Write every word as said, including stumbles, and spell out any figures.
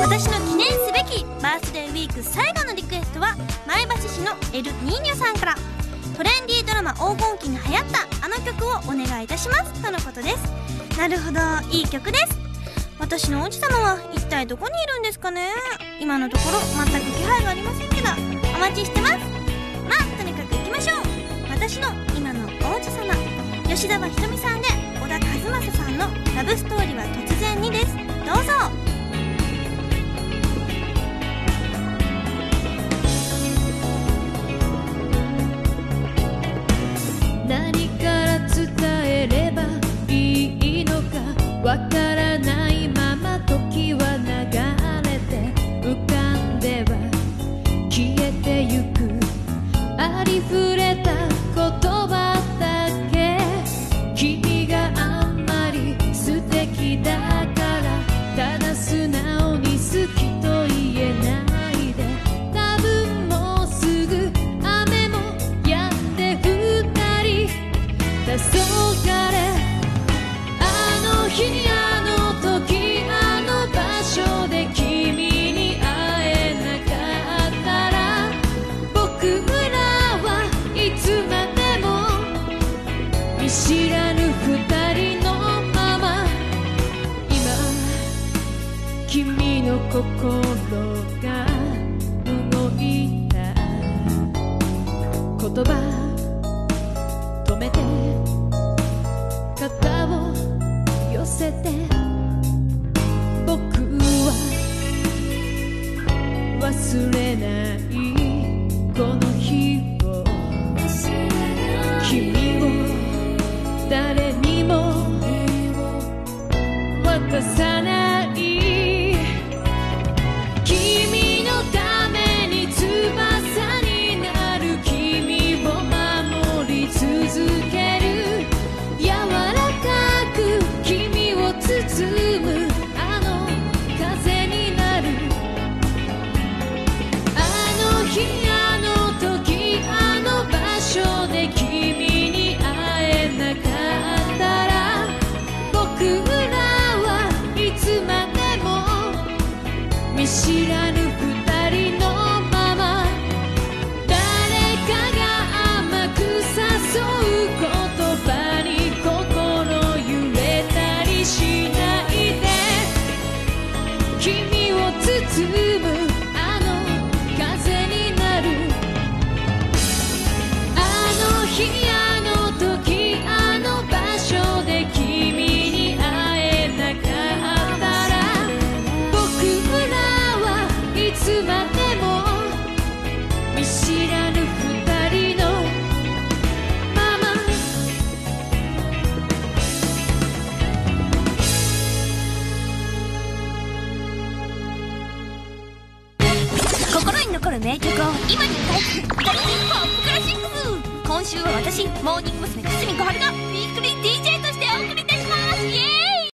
私の記念すべきバースデーウィーク最後のリクエストは前橋市のエルニーニョさんから、トレンディードラマ黄金期に流行ったあの曲をお願いいたしますとのことです。なるほど、いい曲です。私の王子様は一体どこにいるんですかね。今のところ全く気配がありませんけど、お待ちしてます。まあとにかく行きましょう。私の今の王子様、吉澤ひとみさんで小田和正さんのラブストーリーは突然にです。どうぞ。 何から伝えればいいのかわからないまま時は流れて浮かんでは消えてゆく、ありふれた言葉だけ、君があんまり素敵だからただ素直に好きと言えないで、多分もうすぐ雨も止んで二人黄昏、あの日あの時あの場所で君に会えなかったら、僕らはいつまでも見知らぬ二人のまま、今君の心が動いた、言葉止めて肩を寄せて、僕は忘れないこの日を、君を誰にも渡さない、君のために翼になる、君を守り続ける、柔らかく君を包むあの風になる、あの日あの時あの場所で君に会えなかったら、僕らはいつまでも見知らぬ二人のまま、誰かが甘く誘う言葉に心揺れたりしないで、君を包むあの風になる、あの日あの時あの場所で君に会えなかったら、僕らはいつまでも見知らぬ二人のまま。 心に残る名曲を今に歌い継ぐ歌い継ぎポップクラシックス。今週は私モーニング娘。久住小春がウィークリー ディー